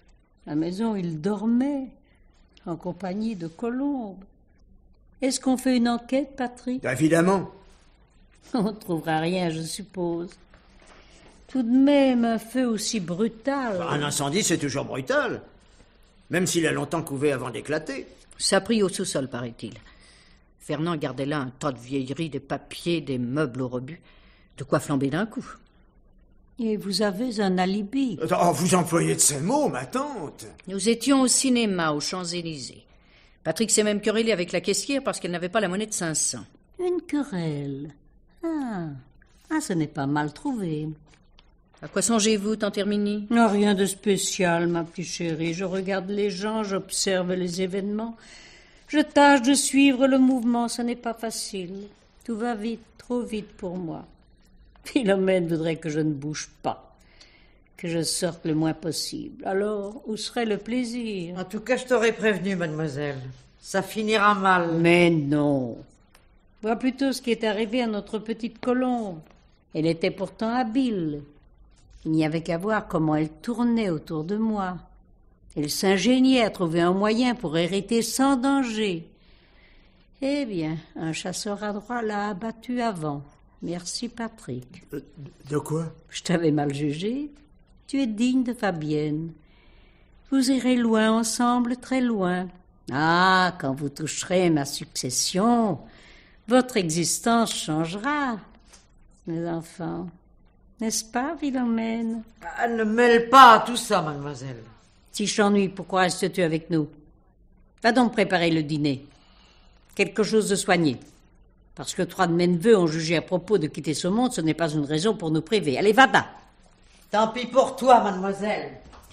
À la maison, il dormait, en compagnie de Colombe. Est-ce qu'on fait une enquête, Patrick? Évidemment. On ne trouvera rien, je suppose. Tout de même, un feu aussi brutal. Un incendie, c'est toujours brutal. Même s'il a longtemps couvé avant d'éclater. Ça prit au sous-sol, paraît-il. Fernand gardait là un tas de vieilleries, des papiers, des meubles au rebut. De quoi flamber d'un coup. Et vous avez un alibi. Oh, vous employez de ces mots, ma tante. Nous étions au cinéma, aux Champs-Élysées. Patrick s'est même querellé avec la caissière parce qu'elle n'avait pas la monnaie de 500. Une querelle. Ce n'est pas mal trouvé. À quoi songez-vous, tante Herminie? Non, rien de spécial, ma petite chérie. Je regarde les gens, j'observe les événements. Je tâche de suivre le mouvement, ce n'est pas facile. Tout va vite, trop vite pour moi. Philomène voudrait que je ne bouge pas, que je sorte le moins possible. Alors, où serait le plaisir? En tout cas, je t'aurais prévenu, mademoiselle. Ça finira mal. Mais non. Vois plutôt ce qui est arrivé à notre petite Colombe. Elle était pourtant habile. Il n'y avait qu'à voir comment elle tournait autour de moi. Elle s'ingéniait à trouver un moyen pour hériter sans danger. Eh bien, un chasseur adroit l'a abattu avant. Merci, Patrick. De quoi? Je t'avais mal jugé. Tu es digne de Fabienne. Vous irez loin ensemble, très loin. Ah, quand vous toucherez ma succession, votre existence changera, mes enfants. N'est-ce pas, Philomène? Ne mêle pas à tout ça, mademoiselle. Si je t'ennuie, pourquoi restes-tu avec nous? Va donc préparer le dîner. Quelque chose de soigné. Parce que 3 de mes neveux ont jugé à propos de quitter ce monde, ce n'est pas une raison pour nous priver. Allez, va-t'en. Tant pis pour toi, mademoiselle.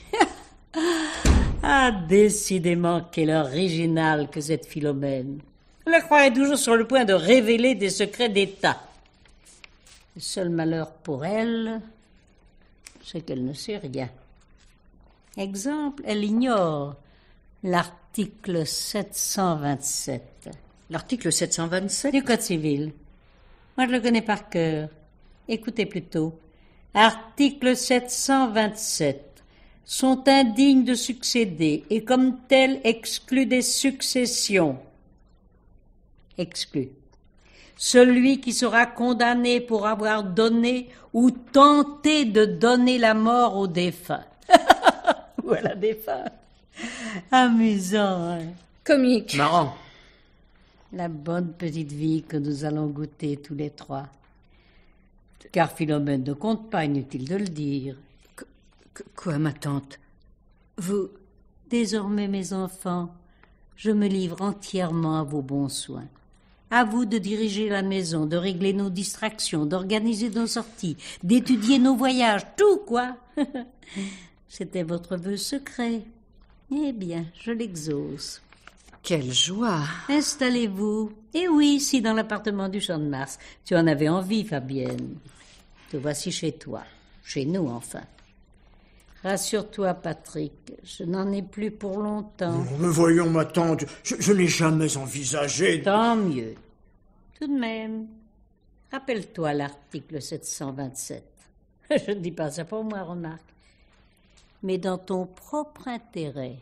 Ah, décidément, quelle originale que cette Philomène. Je la croirais toujours sur le point de révéler des secrets d'État. Le seul malheur pour elle, c'est qu'elle ne sait rien. Exemple, elle ignore l'article 727. L'article 727 du Code civil. Moi, je le connais par cœur. Écoutez plutôt. Article 727. Sont indignes de succéder et comme tels exclus des successions. Exclu. Celui qui sera condamné pour avoir donné ou tenté de donner la mort au défunt. Ou à la défunte. Amusant, hein? Comique. Marrant. La bonne petite vie que nous allons goûter tous les 3. Car Philomène ne compte pas, inutile de le dire. Quoi, ma tante? Vous... Désormais, mes enfants, je me livre entièrement à vos bons soins. À vous de diriger la maison, de régler nos distractions, d'organiser nos sorties, d'étudier nos voyages, tout, quoi. C'était votre vœu secret. Eh bien, je l'exauce. Quelle joie! Installez-vous. Et oui, ici, dans l'appartement du Champ de Mars. Tu en avais envie, Fabienne. Te voici chez toi. Chez nous, enfin. Rassure-toi, Patrick, je n'en ai plus pour longtemps. Mais voyons, ma tante, je n'ai jamais envisagé... Tant mieux. Tout de même, rappelle-toi l'article 727. Je ne dis pas ça pour moi, remarque. Mais dans ton propre intérêt.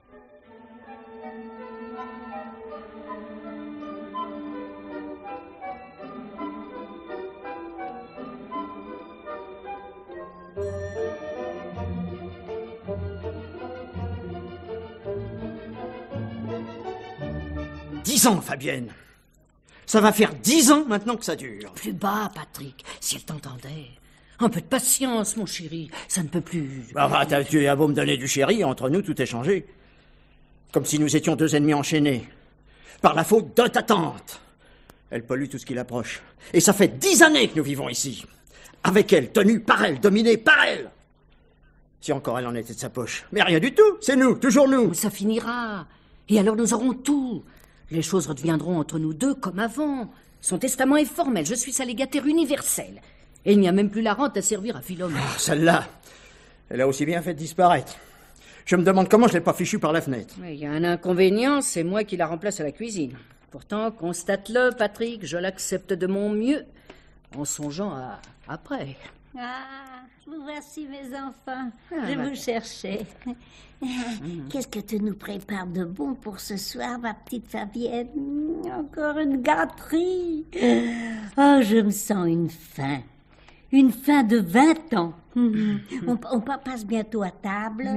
Dix ans, Fabienne. Ça va faire 10 ans maintenant que ça dure. Plus bas, Patrick, si elle t'entendait. Un peu de patience, mon chéri, ça ne peut plus... Tu as beau me donner du chéri, entre nous tout est changé. Comme si nous étions 2 ennemis enchaînés. Par la faute de ta tante. Elle pollue tout ce qui l'approche. Et ça fait 10 années que nous vivons ici. Avec elle, tenue par elle, dominée par elle. Si encore elle en était de sa poche. Mais rien du tout, c'est nous, toujours nous. Ça finira. Et alors nous aurons tout. Les choses redeviendront entre nous deux comme avant. Son testament est formel, je suis sa légataire universelle. Et il n'y a même plus la rente à servir à Philomène. Celle-là, elle a aussi bien fait disparaître. Je me demande comment je l'ai pas fichue par la fenêtre. Il y a un inconvénient, c'est moi qui la remplace à la cuisine. Pourtant, constate-le, Patrick, je l'accepte de mon mieux, en songeant à après. Ah, vous voici mes enfants. Je vous cherchais. Qu'est-ce que tu nous prépares de bon pour ce soir, ma petite Fabienne? Encore une gâterie. Oh, je me sens une faim. Une faim de 20 ans. On passe bientôt à table.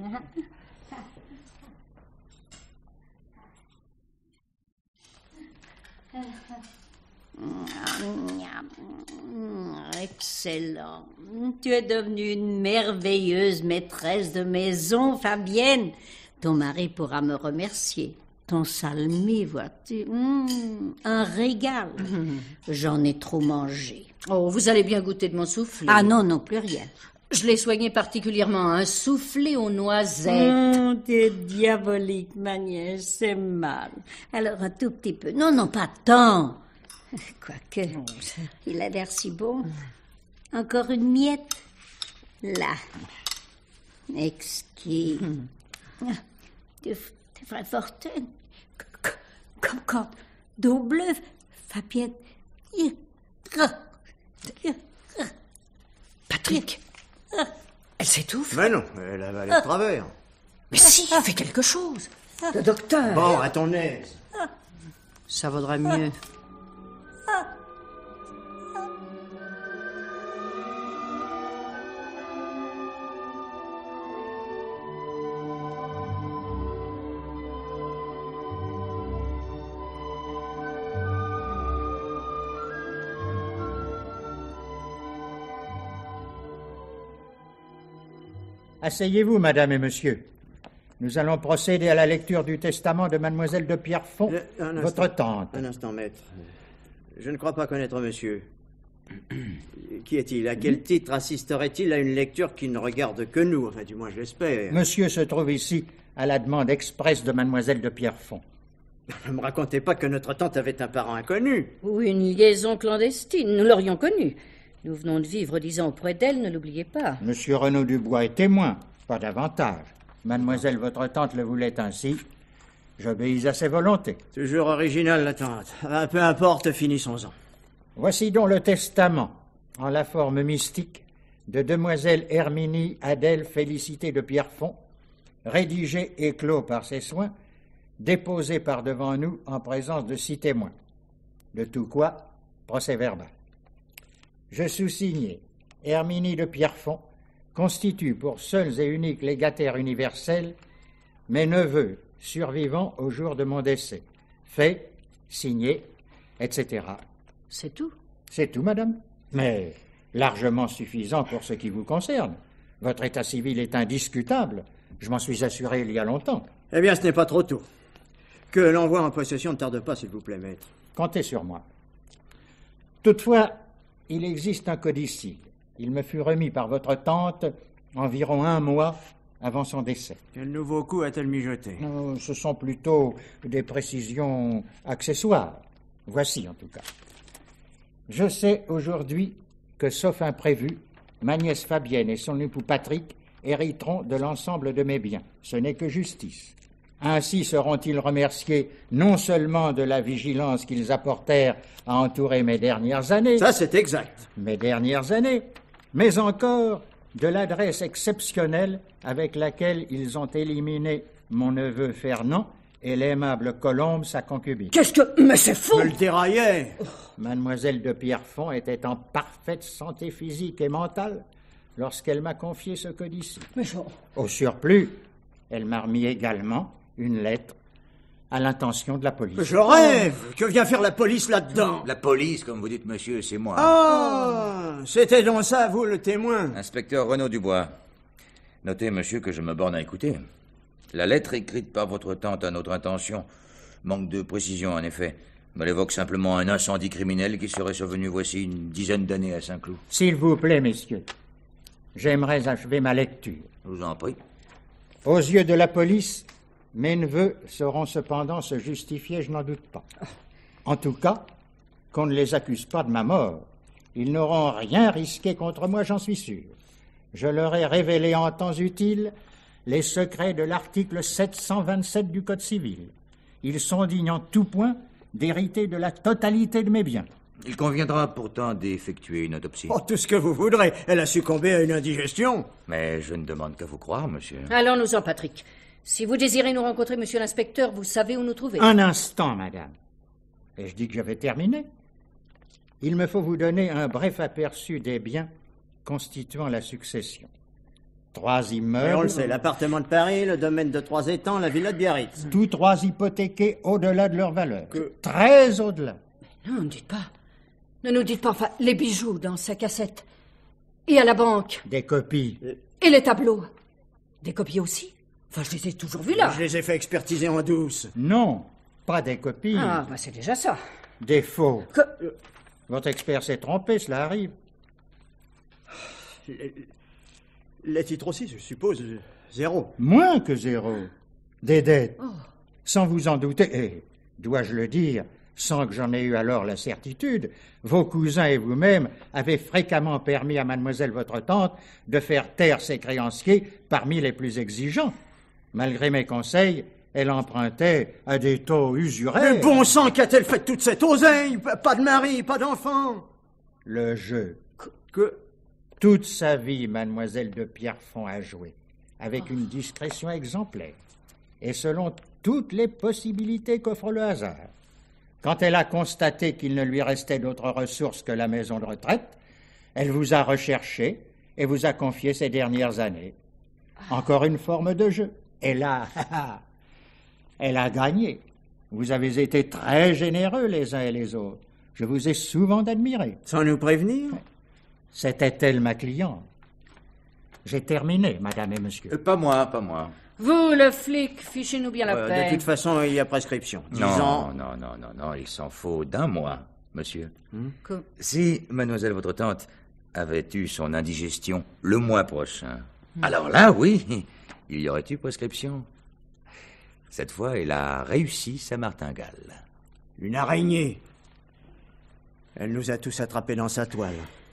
Excellent. Tu es devenue une merveilleuse maîtresse de maison, Fabienne. Ton mari pourra me remercier. Ton salmi, vois-tu, un régal. J'en ai trop mangé. Oh, vous allez bien goûter de mon soufflé. Ah non, non, plus rien. Je l'ai soigné particulièrement, un soufflé aux noisettes. T'es diabolique, ma nièce, c'est mal. Alors, un tout petit peu. Non, non, pas tant. Quoique, il a l'air si bon. Encore une miette. Là. Exquis. Tu ferais fortune. Comme quand d'eau bleue, Fabienne. Patrick, elle s'étouffe. Mais non, elle avale à travers. Mais si, fais quelque chose. Le docteur. Bon, à ton aise. Ça vaudrait mieux. Asseyez-vous, madame et monsieur. Nous allons procéder à la lecture du testament de mademoiselle de Pierrefonds, votre tante. Un instant, maître. Je ne crois pas connaître monsieur. Qui est-il? À quel titre assisterait-il à une lecture qui ne regarde que nous? Enfin, du moins, je l'espère. Monsieur se trouve ici à la demande expresse de mademoiselle de Pierrefonds. Ne me racontez pas que notre tante avait un parent inconnu. Ou une liaison clandestine. Nous l'aurions connue. Nous venons de vivre 10 ans auprès d'elle, ne l'oubliez pas. Monsieur Renaud Dubois est témoin, pas davantage. Mademoiselle, votre tante le voulait ainsi. J'obéis à ses volontés. Toujours original, la tante. Peu importe, finissons-en. Voici donc le testament, en la forme mystique, de demoiselle Herminie Adèle Félicité de Pierrefonds, rédigé et clos par ses soins, déposé par devant nous en présence de 6 témoins. De tout quoi, procès verbal. Je sous-signais, Herminie de Pierrefonds, constitue pour seuls et uniques légataires universels mes neveux survivants au jour de mon décès. Fait, signé, etc. C'est tout? C'est tout, madame. Mais largement suffisant pour ce qui vous concerne. Votre état civil est indiscutable. Je m'en suis assuré il y a longtemps. Eh bien, ce n'est pas trop tôt. Que l'envoi en possession ne tarde pas, s'il vous plaît, maître. Comptez sur moi. Toutefois, il existe un codicille. Il me fut remis par votre tante environ 1 mois avant son décès. Quel nouveau coup a-t-elle mijoté? Ce sont plutôt des précisions accessoires. Voici, en tout cas. Je sais aujourd'hui que, sauf imprévu, ma nièce Fabienne et son époux Patrick hériteront de l'ensemble de mes biens. Ce n'est que justice. Ainsi seront-ils remerciés non seulement de la vigilance qu'ils apportèrent à entourer mes dernières années. Ça, c'est exact. Mes dernières années, mais encore de l'adresse exceptionnelle avec laquelle ils ont éliminé mon neveu Fernand et l'aimable Colombe, sa concubine. Qu'est-ce que... Mais c'est faux! Je le déraillais. Mademoiselle de Pierrefonds était en parfaite santé physique et mentale lorsqu'elle m'a confié ce codice. Mais je... Au surplus, elle m'a remis également une lettre à l'intention de la police. Je rêve! Que vient faire la police là-dedans? La police, comme vous dites, monsieur, c'est moi. Ah! C'était donc ça, vous, le témoin? Inspecteur Renaud Dubois. Notez, monsieur, que je me borne à écouter. La lettre écrite par votre tante à notre intention manque de précision, en effet. Elle évoque simplement un incendie criminel qui serait survenu voici une dizaine d'années à Saint-Cloud. S'il vous plaît, messieurs, j'aimerais achever ma lecture. Je vous en prie. Aux yeux de la police, mes neveux sauront cependant se justifier, je n'en doute pas. En tout cas, qu'on ne les accuse pas de ma mort. Ils n'auront rien risqué contre moi, j'en suis sûr. Je leur ai révélé en temps utile les secrets de l'article 727 du Code civil. Ils sont dignes en tout point d'hériter de la totalité de mes biens. Il conviendra pourtant d'effectuer une autopsie. Oh, tout ce que vous voudrez. Elle a succombé à une indigestion. Mais je ne demande qu'à vous croire, monsieur. Allons-nous-en, Patrick. Si vous désirez nous rencontrer, monsieur l'inspecteur, vous savez où nous trouver. Un instant, madame. Et je dis que je vais terminer. Il me faut vous donner un bref aperçu des biens constituant la succession. 3 immeubles... Et on le sait, l'appartement de Paris, le domaine de 3 étangs, la villa de Biarritz. Tous 3 hypothéqués au-delà de leur valeur. Très au-delà. Non, ne dites pas. Ne nous dites pas, enfin, les bijoux dans sa cassette. Et à la banque. Des copies. Et les tableaux. Des copies aussi. Enfin, je les ai toujours vus là. Je les ai fait expertiser en douce. Non, pas des copies. Ah, bah c'est déjà ça. Des faux. Votre expert s'est trompé, cela arrive. Les titres aussi, je suppose, 0. Moins que 0. Des dettes. Sans vous en douter, et, dois-je le dire, sans que j'en ai eu alors la certitude, vos cousins et vous-même avez fréquemment permis à mademoiselle votre tante de faire taire ses créanciers parmi les plus exigeants. Malgré mes conseils, elle empruntait à des taux usuraires. Mais bon sang, qu'a-t-elle fait de toute cette oseille? Pas de mari, pas d'enfant. Le jeu. Que... Toute sa vie, mademoiselle de Pierrefonds a joué, avec une discrétion exemplaire, et selon toutes les possibilités qu'offre le hasard. Quand elle a constaté qu'il ne lui restait d'autre ressource que la maison de retraite, elle vous a recherché et vous a confié ces dernières années. Encore une forme de jeu. Elle a gagné. Vous avez été très généreux les uns et les autres. Je vous ai souvent admiré. Sans nous prévenir? C'était elle ma cliente. J'ai terminé, madame et monsieur. Pas moi, pas moi. Vous, le flic, fichez-nous bien la paix. De toute façon, il y a prescription. Non, il s'en faut d'1 mois, monsieur. Si mademoiselle votre tante avait eu son indigestion le mois prochain, alors là, oui, il y aurait eu prescription. Cette fois, elle a réussi sa martingale. Une araignée. Elle nous a tous attrapés dans sa toile.